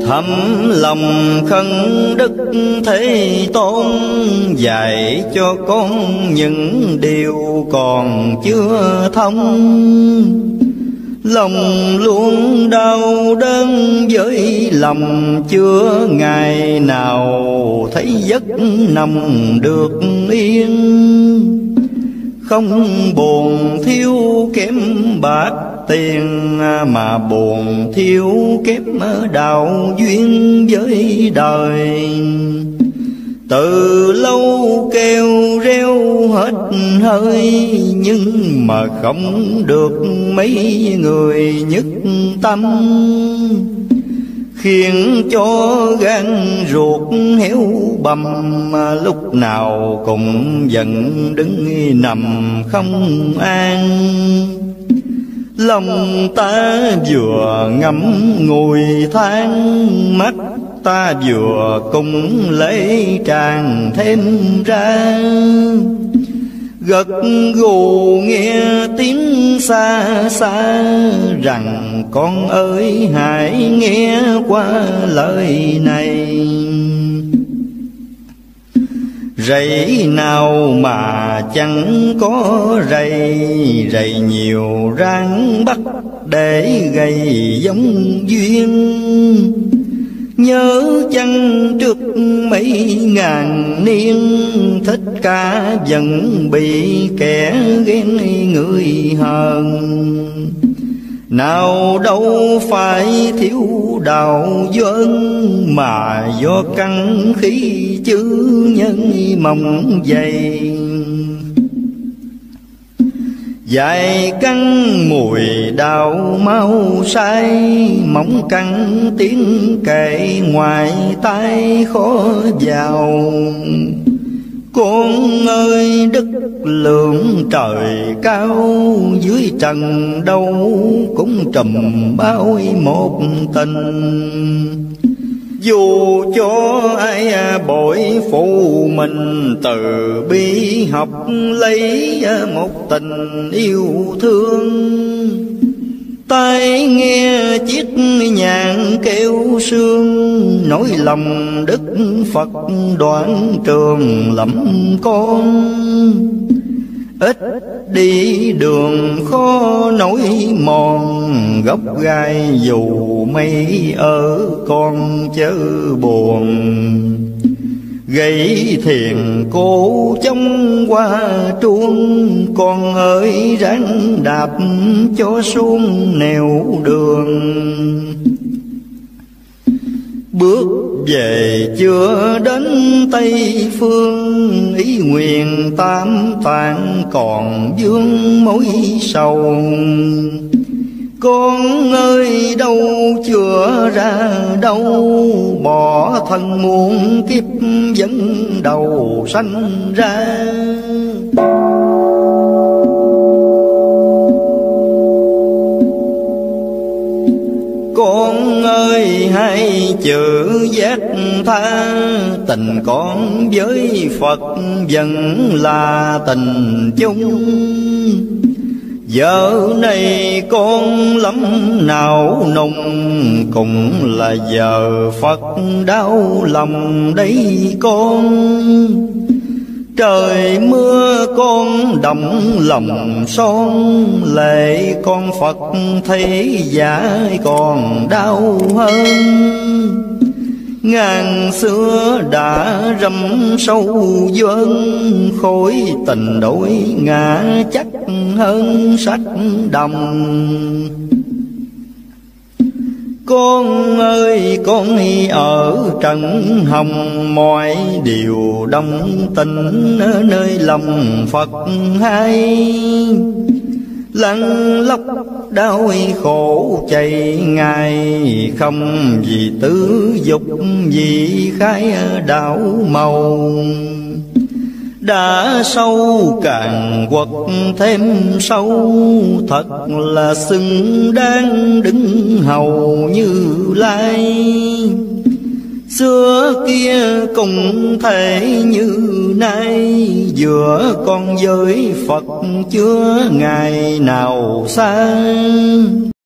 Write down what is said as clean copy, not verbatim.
thầm lòng khấn Đức Thế Tôn, dạy cho con những điều còn chưa thông. Lòng luôn đau đớn với lòng, chưa ngày nào thấy giấc nằm được yên. Không buồn thiếu kém bạc tiền, mà buồn thiếu kém đạo duyên với đời. Từ lâu kêu reo hết hơi, nhưng mà không được mấy người nhất tâm, khiến cho gan ruột héo bầm, lúc nào cũng giận đứng nằm không an. Lòng ta vừa ngẫm ngùi than, mắt ta vừa cùng lấy tràn thêm ra. Gật gù nghe tiếng xa xa, rằng con ơi hãy nghe qua lời này. Rẫy nào mà chẳng có rầy, rầy nhiều ráng bắt để gây giống duyên. Nhớ chăng trước mấy ngàn niên, Thích Ca vẫn bị kẻ ghen người hờn. Nào đâu phải thiếu đạo duyên, mà do căn khí chữ nhân mong dày. Dài căn mùi đào mau say, móng căn tiếng kệ ngoài tai khó vào. Con ơi đức lượng trời cao, dưới trần đâu cũng trùm bao một tình. Dù cho ai bội phụ mình, từ bi học lấy một tình yêu thương. Tai nghe chiếc nhạc kêu sương, nỗi lòng Đức Phật đoạn trường lắm con. Ít đi đường khó nổi mòn, gốc gai dù mây ở con chớ buồn. Gậy thiền cố chống qua truông, con ơi ráng đạp cho xuống nẻo đường. Bước về chưa đến Tây Phương, ý nguyện tam tạng còn vương mối sầu. Con ơi đâu chưa ra đâu, bỏ thân muôn kiếp vẫn đầu sanh ra. Con ơi hãy chữ giác tha, tình con với Phật vẫn là tình chung. Giờ này con lắm nào nùng, cũng là giờ Phật đau lòng đấy con. Trời mưa con động lòng son, lệ con Phật thấy giả còn đau hơn. Ngàn xưa đã râm sâu duyên, khối tình đổi ngã chắc hơn sách đồng. Con ơi con ở trần hồng, mọi điều đông tình ở nơi lòng Phật hay. Lăn lóc đau khổ chạy ngày, không vì tứ dục vì khai đạo màu. Đã sâu càng quật thêm sâu, thật là xứng đáng đứng hầu Như Lai. Xưa kia cũng thể như nay, giữa con với Phật chưa ngày nào xa.